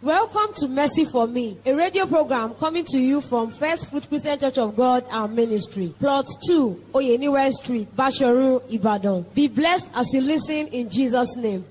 Welcome to Mercy for Me, a radio program coming to you from First Fruit Christian Church of God and Ministry, Plot 2, Oyeniwe Street, Basharun, Ibadan. Be blessed as you listen in Jesus' name.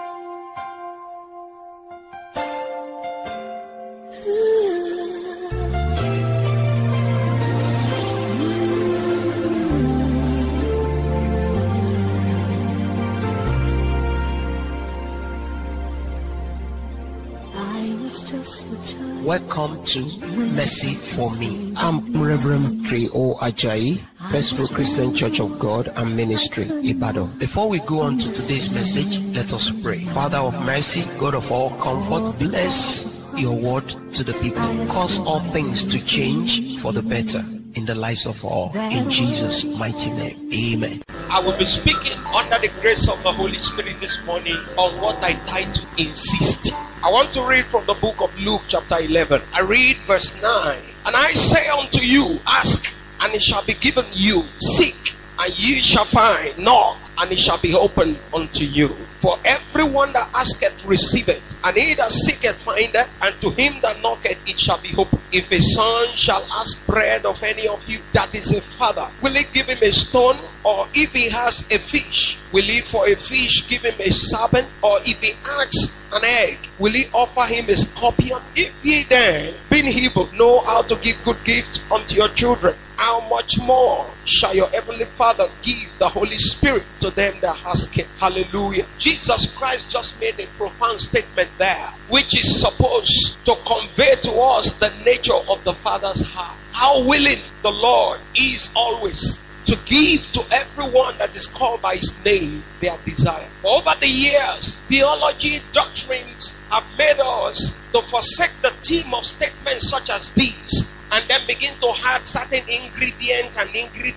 Welcome to Mercy for Me. I'm Reverend Trio Ajayi, First Fruit Christian Church of God and Ministry, Ibadan. Before we go on to today's message, let us pray. Father of mercy, God of all comfort, bless your word to the people. Cause all things to change for the better in the lives of all. In Jesus' mighty name, amen. I will be speaking under the grace of the Holy Spirit this morning on what I title Insist. I want to read from the book of Luke chapter 11. I read verse 9. And I say unto you, ask, and it shall be given you. Seek, and ye shall find. Knock, and it shall be opened unto you. For everyone that asketh receiveth, and he that seeketh findeth, and to him that knocketh it shall be opened. If a son shall ask bread of any of you that is a father, will he give him a stone? Or if he has a fish, will he for a fish give him a serpent? Or if he asks an egg, will he offer him a scorpion? If ye then, being evil, know how to give good gifts unto your children, how much more shall your heavenly Father give the Holy Spirit to them that ask him? Hallelujah. Jesus Christ just made a profound statement there, which is supposed to convey to us the nature of the Father's heart. How willing the Lord is always to give to everyone that is called by his name their desire. Over the years, theology doctrines have made us to forsake the theme of statements such as these, and then begin to add certain ingredients and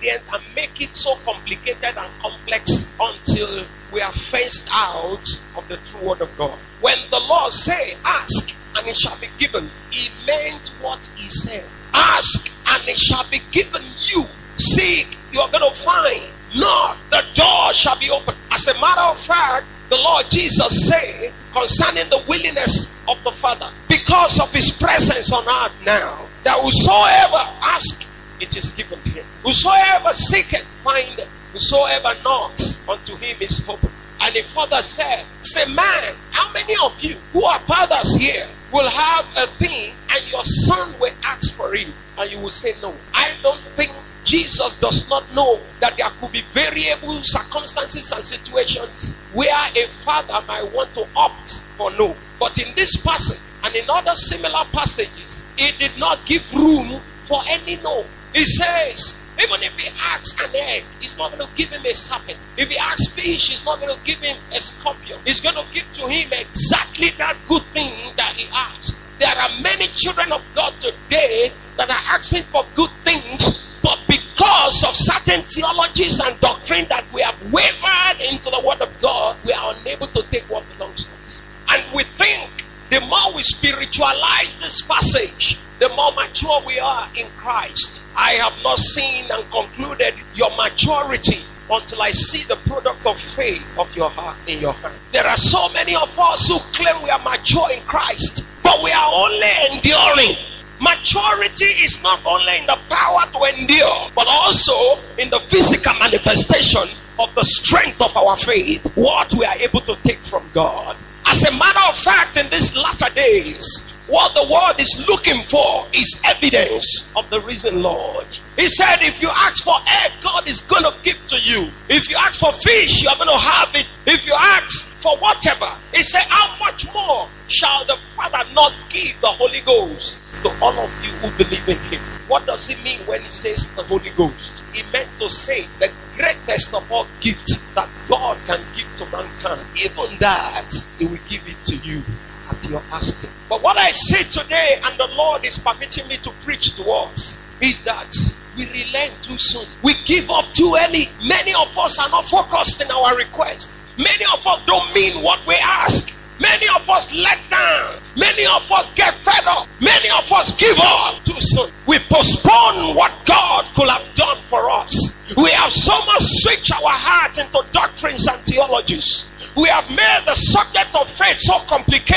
make it so complicated and complex until we are phased out of the true word of God. When the Lord say, ask and it shall be given, he meant what he said. Ask and it shall be given you. Seek, you are going to find. Knock, the door shall be opened. As a matter of fact, the Lord Jesus said concerning the willingness of the Father, because of his presence on earth now, that whosoever ask, it is given to him. Whosoever seeketh, findeth. Whosoever knocks, unto him is open. And the Father said, say, man, how many of you who are fathers here will have a thing and your son will ask for it and you will say no? I don't think Jesus does not know that there could be variable circumstances and situations where a father might want to opt for no. But in this passage and in other similar passages, he did not give room for any no. He says, even if he asks an egg, he's not going to give him a serpent. If he asks fish, he's not going to give him a scorpion. He's going to give to him exactly that good thing that he asked. There are many children of God today that are asking for good things, but because of certain theologies and doctrine that we have wavered into the word of God, we are unable to take what belongs to us. And we think the more we spiritualize this passage, the more mature we are in Christ. I have not seen and concluded your maturity until I see the product of faith of your heart in your hand. There are so many of us who claim we are mature in Christ, but we are only enduring. Maturity is not only in the power to endure, but also in the physical manifestation of the strength of our faith, what we are able to take from God. As a matter of fact, in these latter days, what the world is looking for is evidence of the risen Lord. He said, if you ask for egg, God is going to give to you. If you ask for fish, you are going to have it. If you ask for whatever, he said, how much more shall the Father not give the Holy Ghost to all of you who believe in him? What does he mean when he says the Holy Ghost? He meant to say the greatest of all gifts that God can give to mankind. Even that, he will give it to you at your asking. But what I say today, and the Lord is permitting me to preach to us, is that we relent too soon. We give up too early. Many of us are not focused in our request. Many of us don't mean what we ask. Many of us let down. Many of us get fed up. Many of us give up too soon. We postpone what God could have done for us. We have so much switched our heart into doctrines and theologies. We have made the subject of faith so complicated.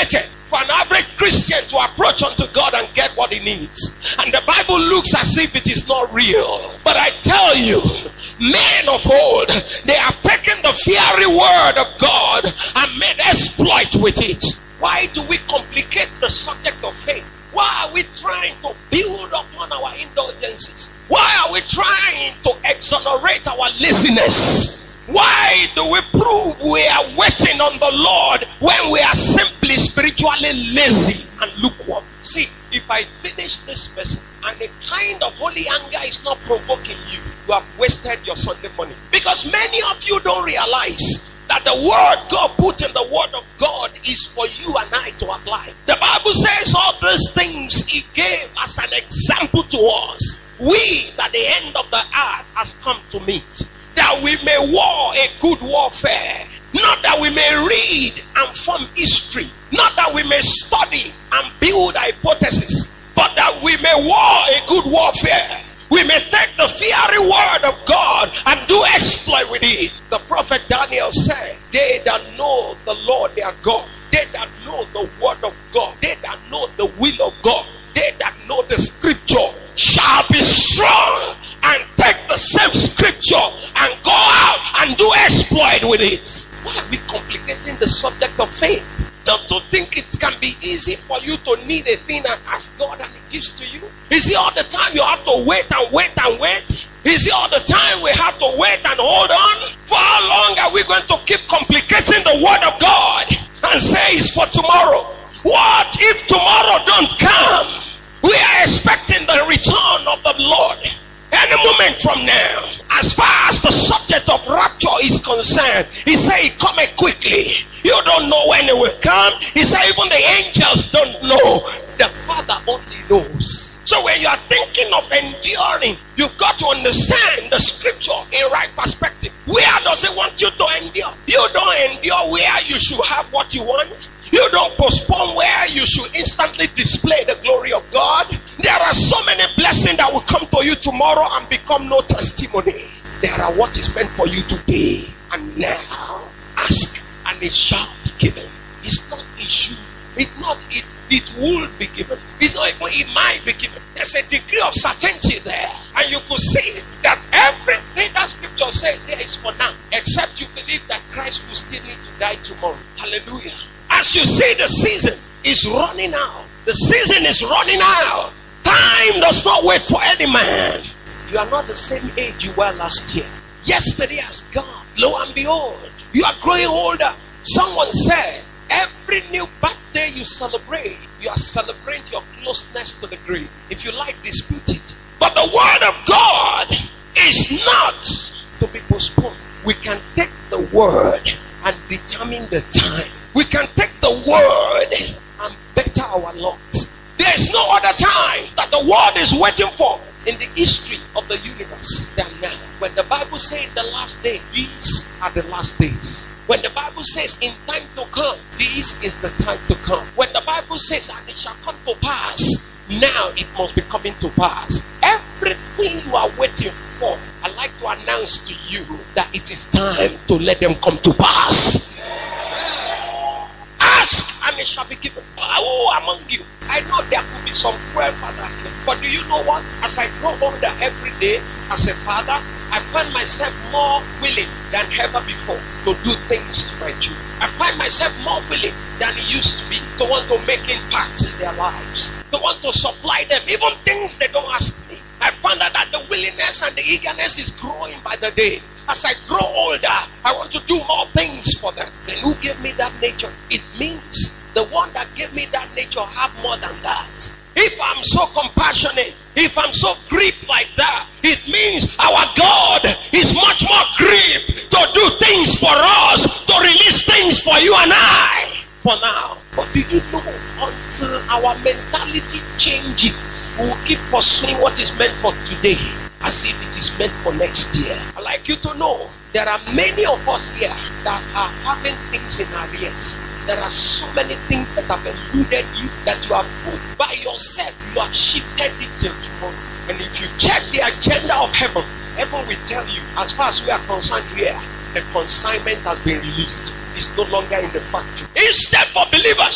for an average Christian to approach unto God and get what he needs. And the Bible looks as if it is not real. But I tell you, men of old, they have taken the fiery word of God and made exploit with it. Why do we complicate the subject of faith? Why are we trying to build upon our indulgences? Why are we trying to exonerate our laziness? Why do we prove we are waiting on the Lord when we are simply spiritually lazy and lukewarm? See, if I finish this message and the kind of holy anger is not provoking you, you have wasted your Sunday morning. Because many of you don't realize that the word God put in the word of God is for you and I to apply. The Bible says all these things he gave as an example to us. We, that the end of the earth has come to meet, that we may war a good warfare, not that we may read and form history, not that we may study and build hypotheses, but that we may war a good warfare. We may take the fiery word of God and do exploit with it. The prophet Daniel said, they that know the Lord their God, they that know the word of God, they that know the will of God, they that know the scripture shall be strong and take the same scripture and go out and do exploit with it. Why are we complicating the subject of faith? Don't you think it can be easy for you to need a thing and ask God and he gives to you? Is it all the time you have to wait and wait and wait? Is it all the time we have to wait and hold on? For how long are we going to keep complicating the word of God and say it's for tomorrow? What if tomorrow don't come? We are expecting the return of the Lord any moment from now. As far as the subject of rapture is concerned, he said he cometh quickly. You don't know when it will come. He said even the angels don't know. The Father only knows. So when you are thinking of enduring, you've got to understand the scripture in right perspective. Where does it want you to endure? You don't endure where you should have what you want. You don't postpone where you should instantly display the glory of God. There are so many blessings that will come to you tomorrow and become no testimony. There are what is meant for you today and now. Ask and it shall be given. It's not issue. It's not it will be given. It's not even it might be given. There's a degree of certainty there. And you could see that everything that scripture says there is for now. Except you believe that Christ will still need to die tomorrow. Hallelujah. As you see, the season is running out. The season is running out. Time does not wait for any man. You are not the same age you were last year. Yesterday has gone. Lo and behold, you are growing older. Someone said, every new birthday you celebrate, you are celebrating your closeness to the grave. If you like, dispute it. But the word of God is not to be postponed. We can take the word and determine the time. We can take the word and better our lot. There is no other time that the world is waiting for in the history of the universe than now. When the Bible says the last day, these are the last days. When the Bible says in time to come, this is the time to come. When the Bible says and it shall come to pass, now it must be coming to pass. Everything you are waiting for, I'd like to announce to you that it is time to let them come to pass. Ask and it shall be given. Oh, among you, I know there could be some cruel father, but do you know what? As I grow older every day as a father, I find myself more willing than ever before to do things to my children. I find myself more willing than it used to be to want to make impact in their lives, to want to supply them even things they don't ask me. I found out that the willingness and the eagerness is growing by the day. As I grow older, I want to do more things for them. Then who gave me that nature? It means the one that gave me that nature have more than that. If I'm so compassionate, if I'm so gripped like that, it means our God is much more gripped to do things for us, to release things for you and I. For now. But do you know, until our mentality changes, we will keep pursuing what is meant for today as if it is meant for next year. I'd like you to know there are many of us here that are having things in our ears. There are so many things that have eluded you that you have put by yourself. You have shifted it till tomorrow. And if you check the agenda of heaven, heaven will tell you, as far as we are concerned here, the consignment has been released. It's no longer in the factory. Instead, for believers,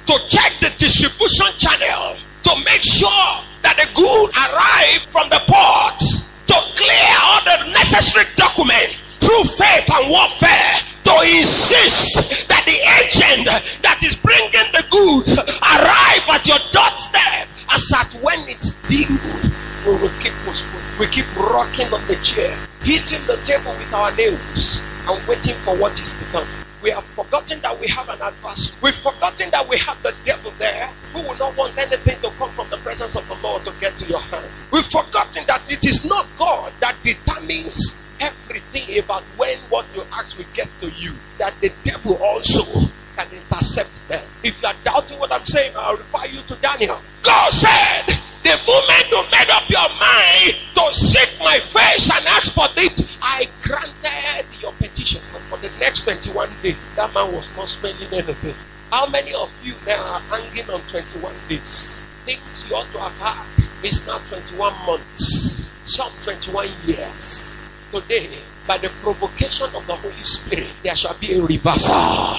to check the distribution channel, to make sure that the good arrive from the ports, to clear all the necessary documents through faith and warfare, to insist that the agent that is bringing the goods arrive at your doorstep, as at when it's due. We keep rocking on the chair, hitting the table with our nails, and waiting for what is to come. We have forgotten that we have an adversary. We've forgotten that we have the devil there, who will not want anything to come from the presence of the Lord to get to your hand. We've forgotten that it is not God that determines everything about when what you ask will get to you, that the devil also can intercept them. If you are doubting what I'm saying, I'll refer you to Daniel. God said, the moment you made up your mind to seek my face and ask for it, I granted your petition. But for the next 21 days, that man was not spending anything. How many of you now are hanging on 21 days? Things you ought to have had is now 21 months, some 21 years. Today, by the provocation of the Holy Spirit, there shall be a reversal.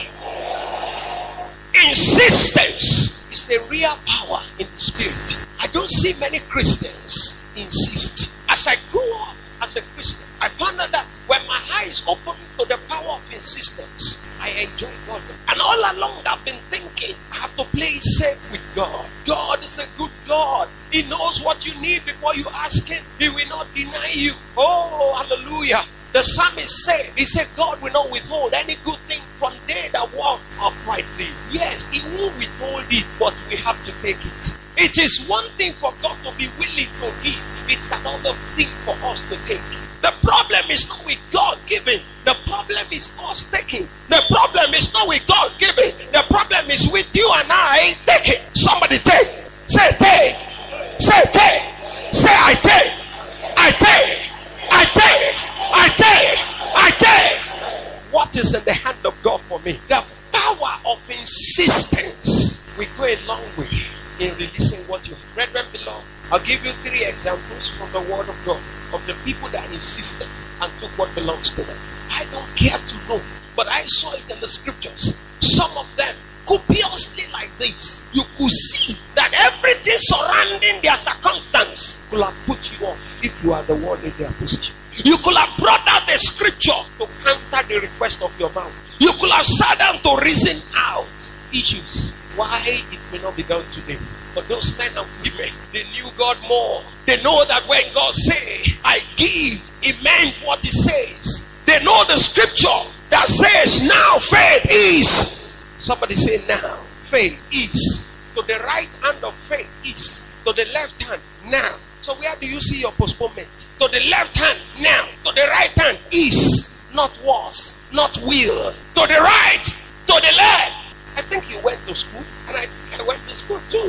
Insistence is a real power in the spirit. I don't see many Christians insist. As I grew up as a Christian, I found out that when my eyes opened to the power of insistence, I enjoy God. And all along I've been thinking, I have to play safe with God. God is a good God. He knows what you need before you ask Him. He will not deny you. Oh, hallelujah. The psalmist said, he said, God will not withhold any good thing from they that walk uprightly. Yes, He will withhold it, but we have to take it. It is one thing for God to be willing to give. It's another thing for us to take. The problem is not with God giving. The problem is us taking. The problem is not with God giving. The problem is with you and I taking. Somebody take. Say take. Say take. Say I take. I take. I take. I take. I take. What is in the hand of God for me? The power of insistence will go a long way in releasing what you have. Brethren beloved, I'll give you 3 examples from the word of God of the people that insisted and took what belongs to them. I don't care to know, but I saw it in the scriptures. Some of them, copiously like this, you could see that everything surrounding their circumstance could have put you off if you are the one in their position. You could have brought out the scripture to counter the request of your mouth. You could have sat down to reason out issues. Why it may not be done today. But those men and women, they knew God more. They know that when God say, I give, He meant what He says. They know the scripture that says, now faith is. Somebody say, now faith is. To the right hand of faith is. To the left hand, now. So where do you see your postponement? To the left hand, now. To the right hand is. Not was, not will. To the right, to the left. I think you went to school, and I went to school too.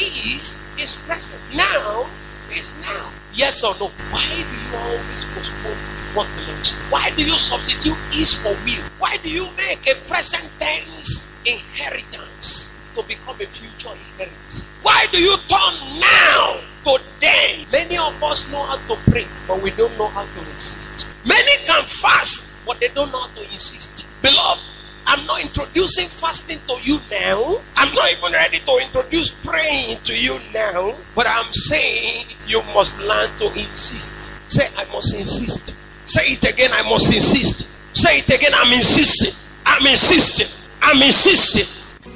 Is present. Now is now. Yes or no? Why do you always postpone what belongs to you? Why do you substitute is for will? Why do you make a present tense inheritance to become a future inheritance? Why do you turn now to then? Many of us know how to pray, but we don't know how to insist. Many can fast, but they don't know how to insist. Beloved, I'm not introducing fasting to you now. I'm not even ready to introduce praying to you now. But I'm saying you must learn to insist. Say, I must insist. Say it again, I must insist. Say it again, I'm insisting. I'm insisting. I'm insisting.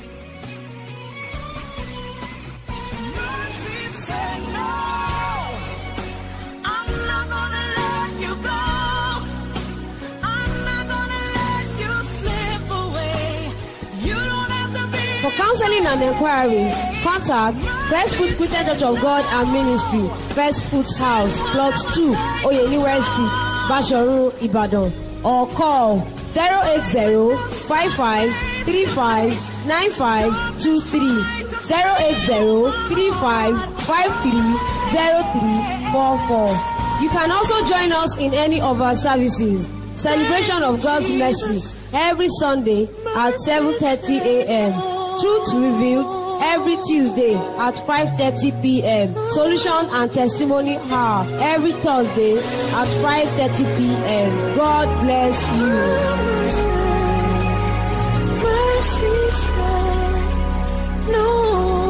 For counseling and inquiries, contact First Fruit Christian Church of God and Ministry, First Fruits House, Plot 2, Oyeniwe Street, Bashoru, Ibadan, or call 080-5535-9523, 080-3553-0344. You can also join us in any of our services. Celebration of God's Mercy every Sunday at 7:30 a.m. Truth Revealed every Tuesday at 5:30 p.m. Solution and Testimony Hour every Thursday at 5:30 p.m. God bless you. No.